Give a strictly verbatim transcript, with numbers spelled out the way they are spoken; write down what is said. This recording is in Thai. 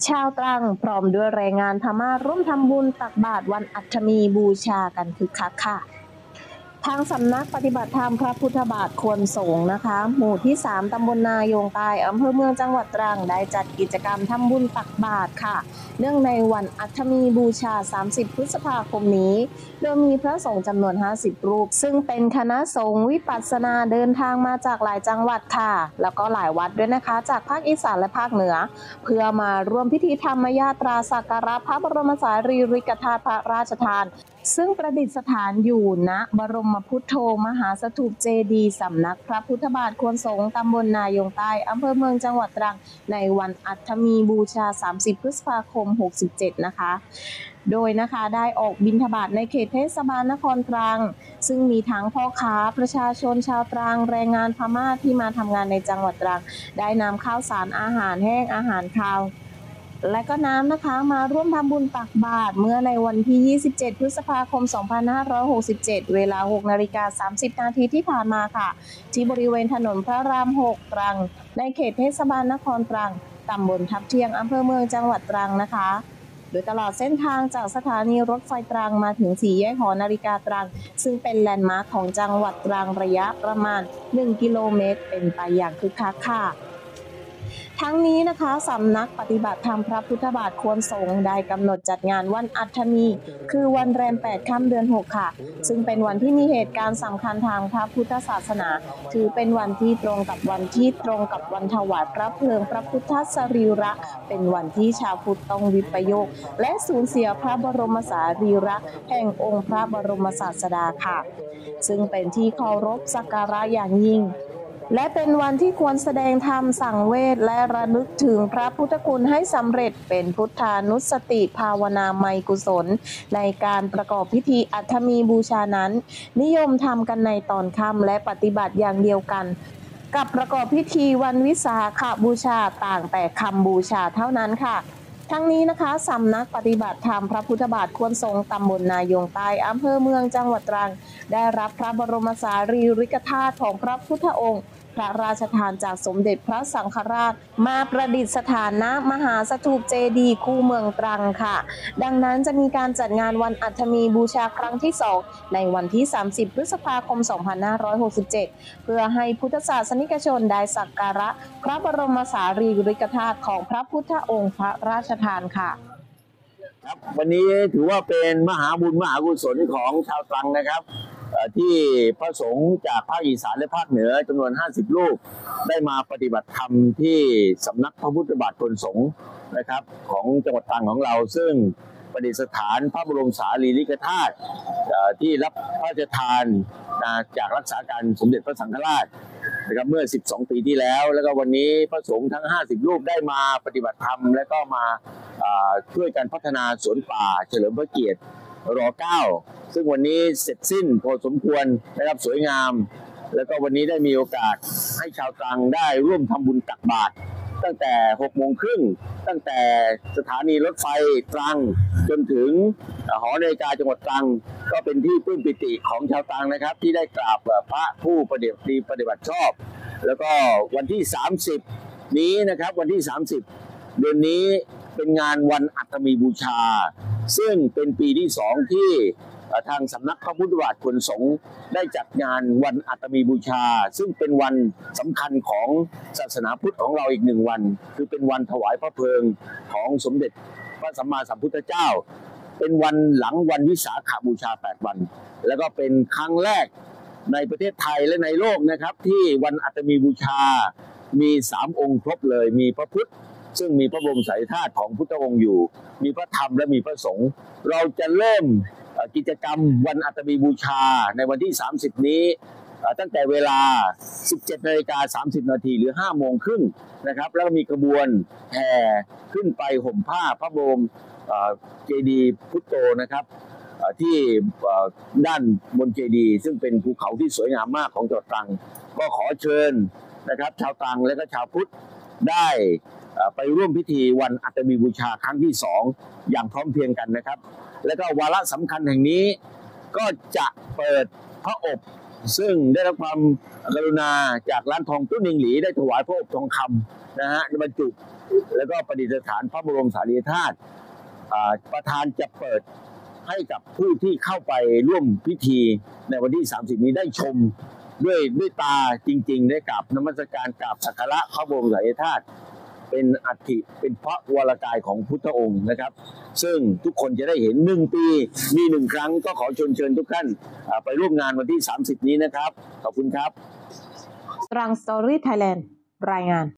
ชาวตรังพร้อมด้วยแรงงานพม่าร่วมทำบุญตักบาตรวันอัฐมีบูชากันคึกคักค่ะทางสำนักปฏิบัติธรรมพระพุทธบาทควรสงฆ์นะคะหมู่ที่สามตำบลนายงใต้อำเภอเมืองจังหวัดตรังได้จัดกิจกรรมทำบุญตักบาตรค่ะเนื่องในวันอัฐมีบูชาสามสิบพฤษภาคมนี้โดยมีพระสงฆ์จำนวนห้าสิบรูปซึ่งเป็นคณะสงฆ์วิปัสสนาเดินทางมาจากหลายจังหวัดค่ะแล้วก็หลายวัดด้วยนะคะจากภาคอีสานและภาคเหนือเพื่อมาร่วมพิธีธรรมยาตราสักการะพระบรมสารีริกธาตุพระราชทานซึ่งประดิษฐานอยู่ณบรมพุทโธมหาสถูปเจดีย์สำนักพระพุทธบาทควรสงฆ์ตำบลนายงใต้อำเภอเมืองจังหวัดตรังในวันอัฐมีบูชาสามสิบพฤษภาคมหกสิบเจ็ดนะคะโดยนะคะได้ออกบิณฑบาตในเขตเทศบาลนครตรังซึ่งมีทั้งพ่อค้าประชาชนชาวตรังแรงงานพม่าที่มาทำงานในจังหวัดตรังได้นำข้าวสารอาหารแห้งอาหารคาวและก็น้ำนะคะมาร่วมทำบุญตักบาตรเมื่อในวันที่ยี่สิบเจ็ดพฤษภาคมสองพันห้าร้อยหกสิบเจ็ดเวลา หกนาฬิกาสามสิบนาทีที่ผ่านมาค่ะที่บริเวณถนนพระรามหกตรังในเขตเทศบาลนครตรังตำบลทับเทียงอำเภอเมืองจังหวัดตรังนะคะโดยตลอดเส้นทางจากสถานีรถไฟตรังมาถึงสี่แยกหอนาฬิกาตรังซึ่งเป็นแลนด์มาร์คของจังหวัดตรังระยะประมาณหนึ่งกิโลเมตรเป็นไปอย่างคึกคักค่ะทั้งนี้นะคะสำนักปฏิบัติธรรมพระพุทธบาทควรสงฆ์ได้กำหนดจัดงานวันอัฐมีคือวันแรมแปดค่ำเดือนหกค่ะซึ่งเป็นวันที่มีเหตุการณ์สำคัญทางพระพุทธศาสนาถือเป็นวันที่ตรงกับวันที่ตรงกับวันถวายพระเพลิงพระพุทธสรีระเป็นวันที่ชาวพุทธต้องวิปโยคและสูญเสียพระบรมสารีระแห่งองค์พระบรมศาสดาค่ะซึ่งเป็นที่เคารพสักการะอย่างยิ่งและเป็นวันที่ควรแสดงธรรมสั่งเวทและระลึกถึงพระพุทธคุณให้สำเร็จเป็นพุทธานุสติภาวนาไมยกุศลในการประกอบพิธีอัฐมีบูชานั้นนิยมทำกันในตอนค่ำและปฏิบัติอย่างเดียวกันกับประกอบพิธีวันวิสาขบูชาต่างแต่คำบูชาเท่านั้นค่ะทั้งนี้นะคะสำนักปฏิบัติธรรมพระพุทธบาทควรทรงตำบลนายงใต้อำเภอเมืองจังหวัดตรังได้รับพระบรมสารีริกธาตุของพระพุทธองค์พระราชทานจากสมเด็จพระสังฆราชมาประดิษฐานณมหาสถูปเจดีย์คู่เมืองตรังค่ะดังนั้นจะมีการจัดงานวันอัฐมีบูชาครั้งที่สองในวันที่สามสิบพฤษภาคมสองพันห้าร้อยหกสิบเจ็ดเพื่อให้พุทธศาสนิกชนได้สักการะพระบรมสารีริกธาตุของพระพุทธองค์พระราชทานค่ะครับวันนี้ถือว่าเป็นมหาบุญมหากุศลของชาวตรังนะครับที่พระสงฆ์จากภาคอีสานและภาคเหนือจำนวนห้าสิบรูปได้มาปฏิบัติธรรมที่สำนักพระพุทธบาทควรสงฆ์นะครับของจังหวัดตรังของเราซึ่งประดิษฐานพระบรมสารีริกธาตุที่รับพระราชทานจากรักษาการสมเด็จพระสังฆราชนะครับเมื่อสิบสองปีที่แล้วแล้วก็วันนี้พระสงฆ์ทั้งห้าสิบรูปได้มาปฏิบัติธรรมและก็มาช่วยกันพัฒนาสวนป่าเฉลิมพระเกียรติรอเก้าซึ่งวันนี้เสร็จสิ้นพอสมควรนะครับสวยงามแล้วก็วันนี้ได้มีโอกาสให้ชาวตรังได้ร่วมทำบุญตักบาตรตั้งแต่หกโมงครึ่งตั้งแต่สถานีรถไฟตรังจนถึงหอนาฬิกาจังหวัดตรังก็เป็นที่ปลื้มปิติของชาวตรังนะครับที่ได้กราบพระผู้ปฏิบัติปฏิบัติชอบแล้วก็วันที่สามสิบนี้นะครับวันที่สามสิบเดือนนี้เป็นงานวันอัฐมีบูชาซึ่งเป็นปีที่สองที่ทางสำนักพระพุทธบาทควรสงฆ์ได้จัดงานวันอัฐมีบูชาซึ่งเป็นวันสำคัญของศาสนาพุทธของเราอีกหนึ่งวันคือเป็นวันถวายพระเพลิงของสมเด็จพระสัมมาสัมพุทธเจ้าเป็นวันหลังวันวิสาขบูชาแปดวันแล้วก็เป็นครั้งแรกในประเทศไทยและในโลกนะครับที่วันอัฐมีบูชามีสามองค์ครบเลยมีพระพุทธซึ่งมีพระบรมสารีริกธาตุของพุทธองค์อยู่มีพระธรรมและมีพระสงฆ์เราจะเริ่มกิจกรรมวันอัฐมีบูชาในวันที่สามสิบนี้ตั้งแต่เวลา สิบเจ็ดนาฬิกาสามสิบนาทีหรือห้าโมงครึ่งนะครับแล้วก็มีกระบวนแห่ขึ้นไปห่มผ้าพระบรมเจดีย์พุทโธนะครับที่ด้านบนเจดีย์ซึ่งเป็นภูเขาที่สวยงามมากของจังหวัดตรังก็ขอเชิญนะครับชาวตรังและก็ชาวพุทธได้ไปร่วมพิธีวันอัฐมีบูชาครั้งที่สองอย่างพร้อมเพรียงกันนะครับและก็วาระสำคัญแห่งนี้ก็จะเปิดพระอบซึ่งได้รับความกรุณาจากร้านทองตุ้นนิงหลีได้ถวายพระอบทองคำนะฮะบรรจุแล้วก็ประดิษฐานพระบรมสารีริกธาตุอ่าประธานจะเปิดให้กับผู้ที่เข้าไปร่วมพิธีในวันที่สามสิบนี้ได้ชมด้วยด้วยตาจริงๆได้กราบนมัสการกราบสักการะพระบรมสารีริกธาตุเป็นอัฐิเป็นพระวรกายของพุทธองค์นะครับซึ่งทุกคนจะได้เห็นหนึ่งปีมีหนึ่งครั้งก็ขอเชิญเชิญทุกท่านไปร่วมงานวันที่สามสิบนี้นะครับขอบคุณครับตรังสตอรี่ไทยแลนด์รายงาน